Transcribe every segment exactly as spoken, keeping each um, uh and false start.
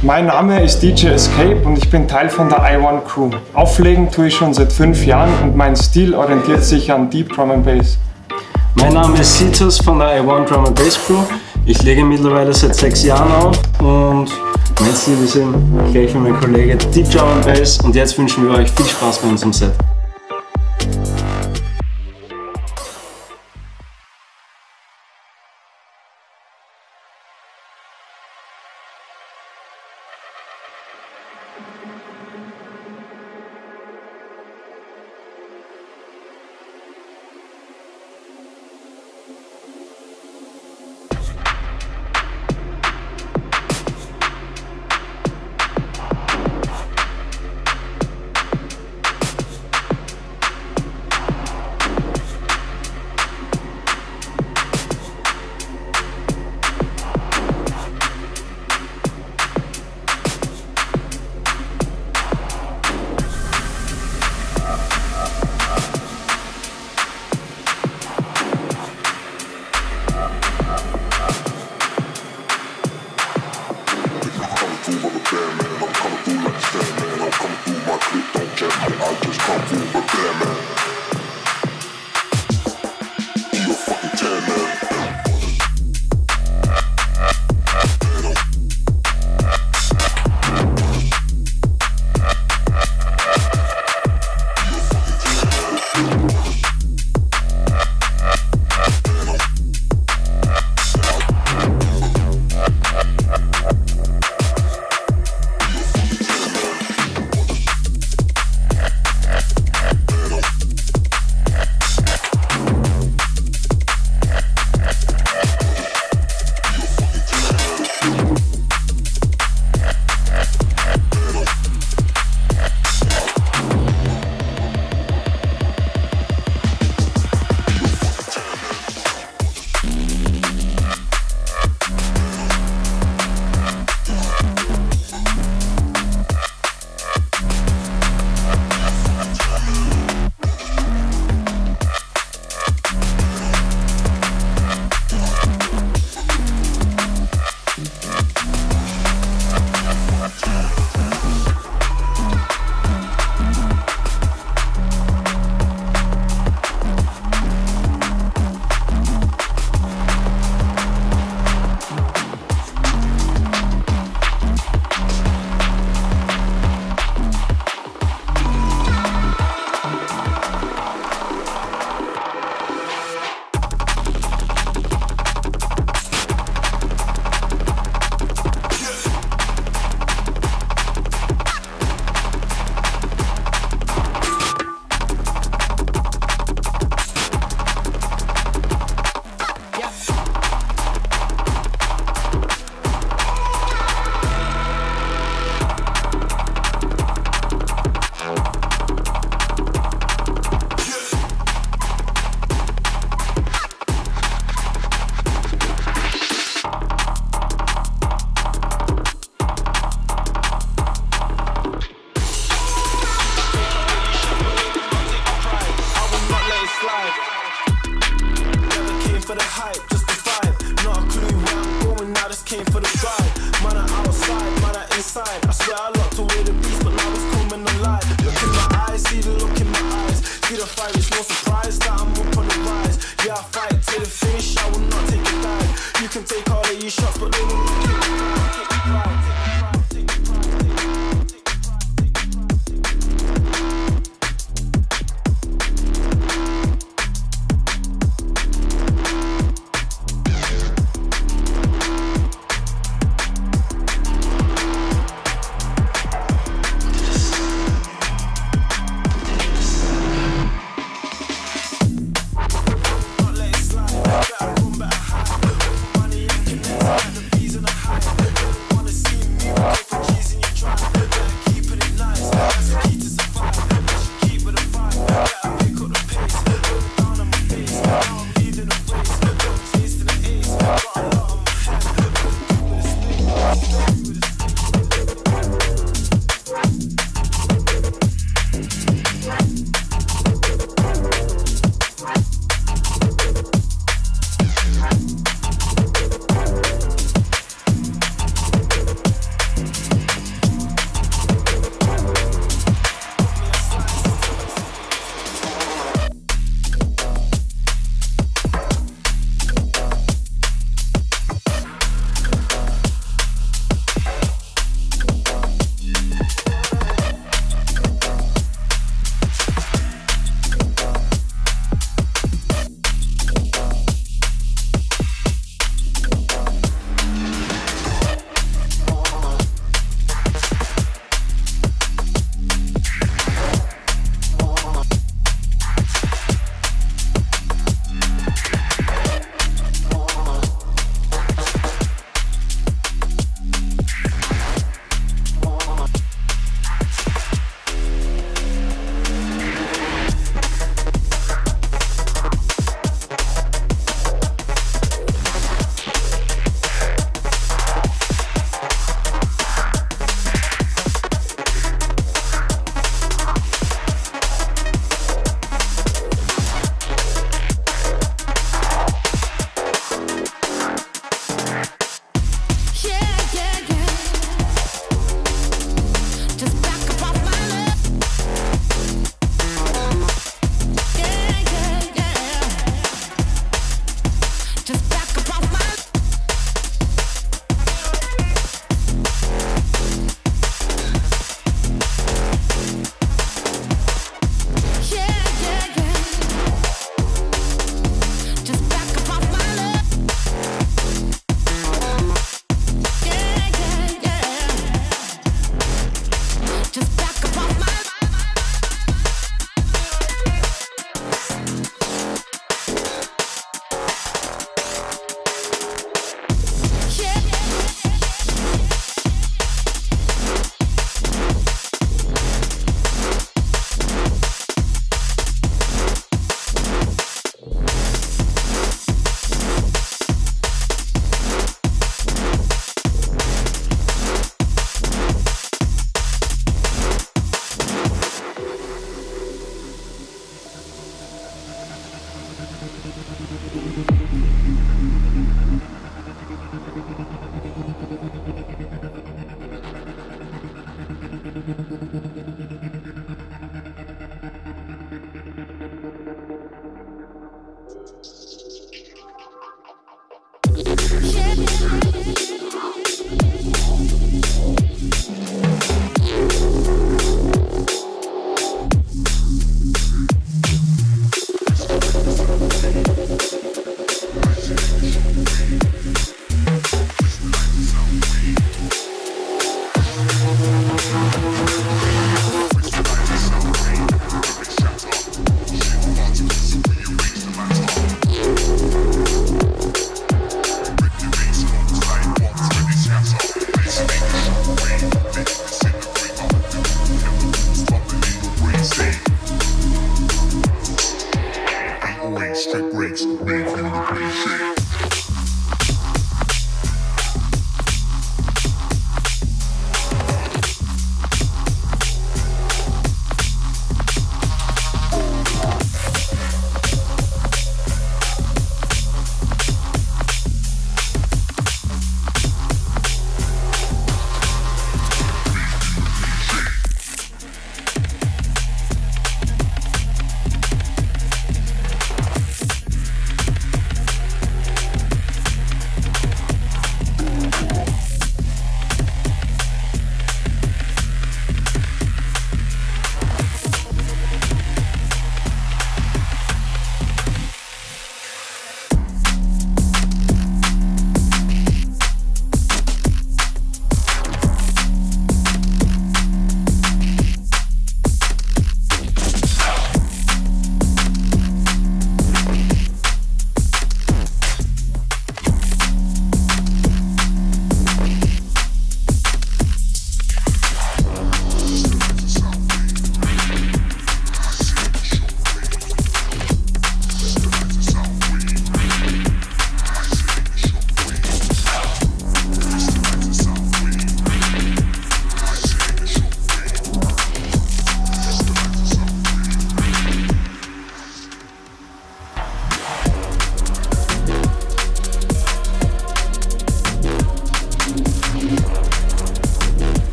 Mein Name ist D J Escape und ich bin Teil von der I One Crew. Auflegen tue ich schon seit fünf Jahren und mein Stil orientiert sich an Deep Drum and Bass. Mein Name ist Situs von der I One Drum and Bass Crew. Ich lege mittlerweile seit sechs Jahren auf und mein Stil ist eben gleich wie mein Kollege Deep Drum and Bass, und jetzt wünschen wir euch viel Spaß bei unserem Set.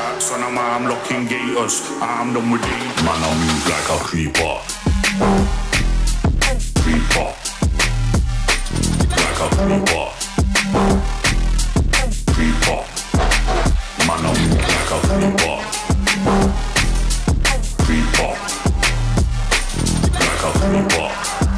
shots and I'm arm locking gators. I'm done with it. Man, I move like a creeper. Creeper. Like a creeper. Creeper. Man, I move like a creeper. Creeper. Like a creeper.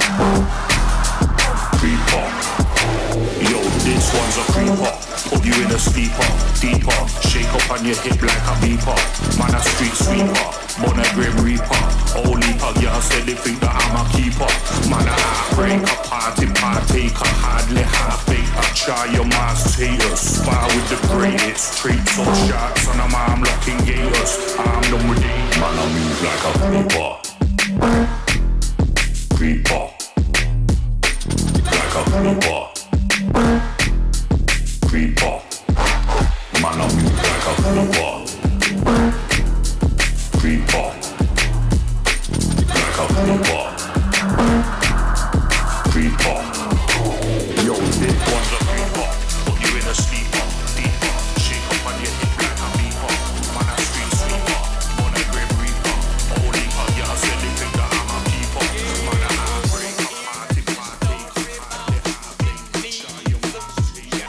Creeper. Yo, this one's a creeper. Put you in a sleeper, deeper. Shake up on your hip like a beeper. Man a street sweeper, born a grim reaper. Only pug girl said they think that I'm a keeper. Man a heartbreaker, party partaker. Hardly half-baked, try your mass taters. Spar with the greatest, treats up shots and I'm arm locking gators. I'm done with it. Man I move like a creeper. Creeper. Like a creeper. Creeper. Man, I move like a creeper. Creeper. Like a creeper. Creeper. Yo, this one's a creeper. Put you in a sleeper, deeper. Shake up on your hip like a beeper. Man, a street sweeper, born a grim reaper. Only pug y'all said they think that I'm a keeper. Man, a heartbreaker, party partaker. Hardly half-baked, try your mass tater.